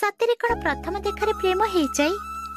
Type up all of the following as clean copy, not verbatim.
सतेरे कण प्रथम देखारे प्रेम हो जाए?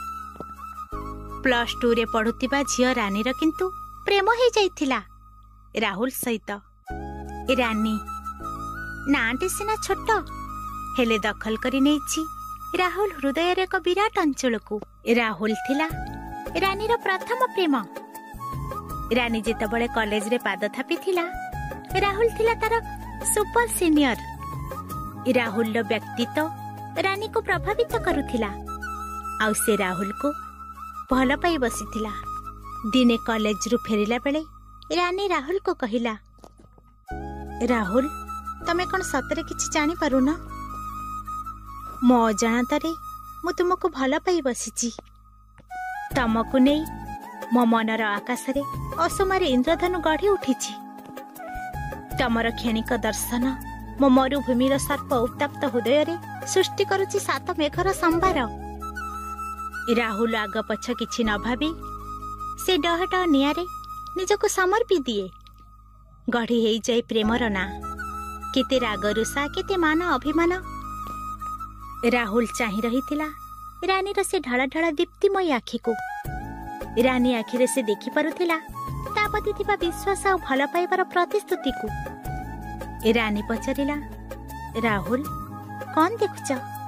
+2 रे पढ़ुतिबा झियो रानीर किंतु प्रेम हो जाइथिला राहुल सहित। रानी नाटे सिना छोट हेले दखल करी नेछि राहुल हृदय रे एक विराट अंचल को। राहुल थिला रानीर प्रथम प्रेम। रानी जेतबळे कॉलेज रे पाद थापी थिला राहुल थिला तार सुपर सीनियर। राहुल व्यक्तित्व रानी को प्रभावित करुथिला आउ से राहुल को भल पाई बसिथिला। दिने कॉलेज रु फेरिला बेले रानी राहुल को कहिला, राहुल तमे कौन सतरे किछि जानी पारु न? मो अजाणतारे मु तुमको भल पाई बसिछि। तमको नै मो मनर आकाश रे असमारे इंद्रधनु गढ़ी उठिछि। तमर क्षणिक दर्शन मो मरुभूमिर सर्प उत्तप्त हृदय रे सृष्टि करुछि 7 मेघर संभार। राहुल आग पछ किछि न भाबी से डहट नियारे निजको समर्पी दिए। गढ़ी हेई जाए प्रेमर ना केते राग रुषा केते मान अभिमान। राहुल चाहि रहिथिला रानीर से ढाला ढाला दीप्तिमय आखि को। रानी आखिरे से देखि पारुथिला ता प्रति थिबा विश्वास आ भल पाइबार प्रतिश्रुति को। रानी पचारिला, राहुल कौन देखुच?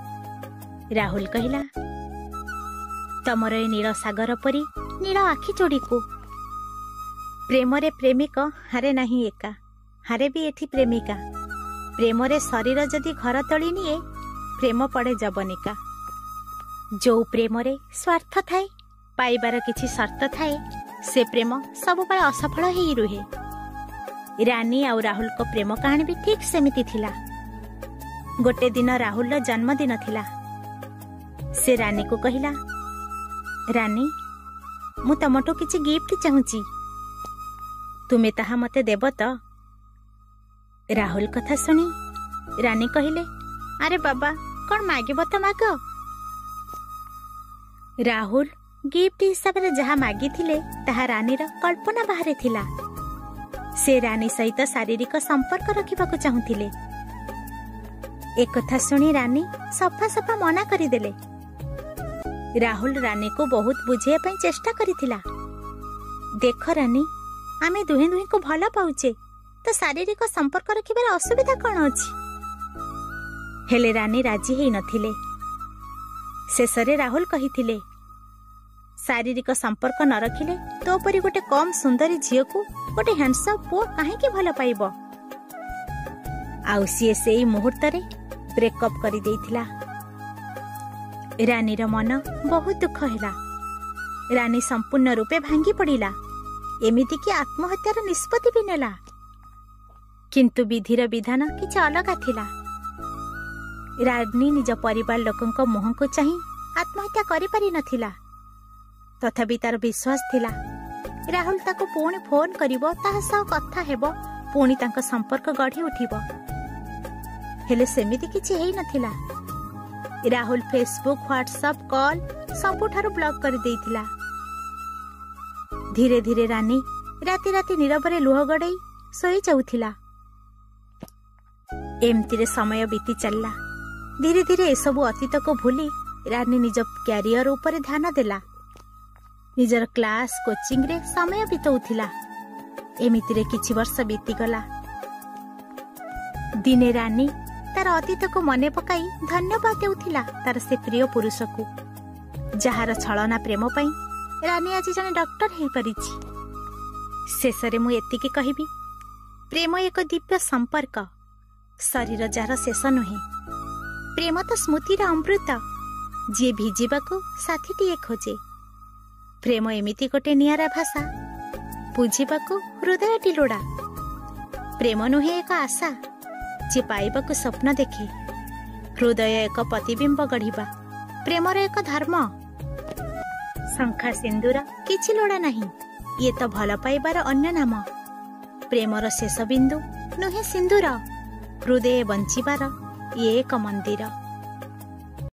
राहुल कहिला, तमर ए नील सागर परी नील आखि जोड़ी को। प्रेम रे प्रेमिक हारे नहीं एका, हारे भी एठी प्रेमिका। प्रेम रे शरीर जदि घर तोली निए प्रेम पड़े जबनिका। जो प्रेम रे स्वार्थ थाए पाइबार किछि शर्त थाए से प्रेम सब बेले असफल ही रुहे। रानी आउ राहुल को प्रेम कहानी भी ठीक सेमिति थिला। गोटे दिन राहुल जन्मदिन थिला। से रानी को कहिला, रानी मु तमटो किछि गिफ्ट चाहूची, तुमे ताहा मते देब तो? राहुल कथा सुनी रानी कहिले, अरे बाबा कौन मागिब तो माग। राहुल गिफ्ट हिसाब रे जहा मागी थिले ताहा रानीर कल्पना बाहरे थिला। से रानी सहित शारीरिक संपर्क रखिबाकु चाहुथिले। एक कथा सुनी रानी सफा सफा मना करिदेले। राहुल रानी को बहुत बुझेया पई चेष्टा करिथिला। देख रानी आमे दुहे दुहे को भला पाउचे तो शारीरिक संपर्क रखिबार असुविधा कौन अछि? हेले रानी राजी हेई नथिले। शेषरे राहुल कहिथिले, शारीरिक संपर्क न रखिले तो परी गोटे कम सुंदरी झियो को गोटे हैंडसम पुओ काहेकि भल पाइब? आउ सी सेई मुहूर्त रे ब्रेकअप करि देइथिला। रानीर मन बहुत दुख हैला। रानी संपूर्ण रूपे भांगी पड़िला। एमिति कि आत्महत्यार निष्पत्ति भी नेला। किंतु विधिर विधान किछि अलगा थिला। रानी निज परिवार लोकंक मुह को चाहि आत्महत्या करि पारि नथिला। तथापि तार विश्वास थिला राहुल ताको पुणी फोन करिवो, ताहा सह कथा हेबो, पुणी तांका संपर्क गढ़ी उठिबो। हेले सेमिति किछि हेई नथिला। राहुल फेसबुक व्हाट्सएप कॉल सबुठारु ब्लॉक कर देइथिला। धीरे धीरे रानी राति राति नीरवरे लुह गड़ई सोई जाउथिला। एमती रे समय बीती चलला। धीरे धीरे एसबु अतीत को भूली रानी निज कैरियर ऊपर ध्यान देला। निजर क्लास कोचिंग रे समय बितौथिला। एमिति रे किछि वर्ष बीती गला। दिने रानी तार अतीत को मने पकाई धन्यवाद देउथिला तार से प्रिय पुरुष को, जहार छलना प्रेम पई रानी आज जने डॉक्टर हेई परिछि। शेषरे मु एतिकी कहिबी, प्रेम एक दिव्य संपर्क, शरीर जार शेष नुहे। प्रेम तो स्मृतिर अमृत, जे भिजिबाको साथीटीए खोजे। प्रेम एमिति गोटे नियारा भाषा, बुझिबाको हृदयटी लोड़ा। प्रेम नुहे एक आशा, जे पाइबाको स्वप्न देखे। हृदय एक प्रतिबिंब गढ़िबा, प्रेमर एक धर्म। शंखा सिंदूर किछि लोड़ा नहीं, ये तो भल पाइबार अन्य नाम। प्रेमर शेष बिंदु नुहे सिंदूर, हृदय बंचिबार ये एक मंदिर।